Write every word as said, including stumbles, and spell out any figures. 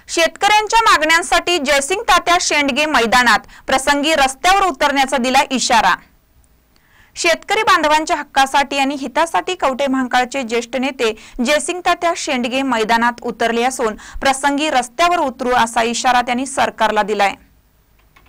शेतकऱ्यांच्या मागण्यांसाठी जयसिंग तात्या शेंडगे मैदानात प्रसंगी रस्त्यावर उतरण्याचा दिला इशारा। शेतकरी बांधवांच्या हक्कासाठी आणि हितासाठी कवठे महांकाळचे ज्येष्ठ नेते जयसिंग तात्या शेंडगे मैदानात उतरले असून प्रसंगी रस्त्यावर उतरू असा इशारा त्यांनी सरकारला दिलाय।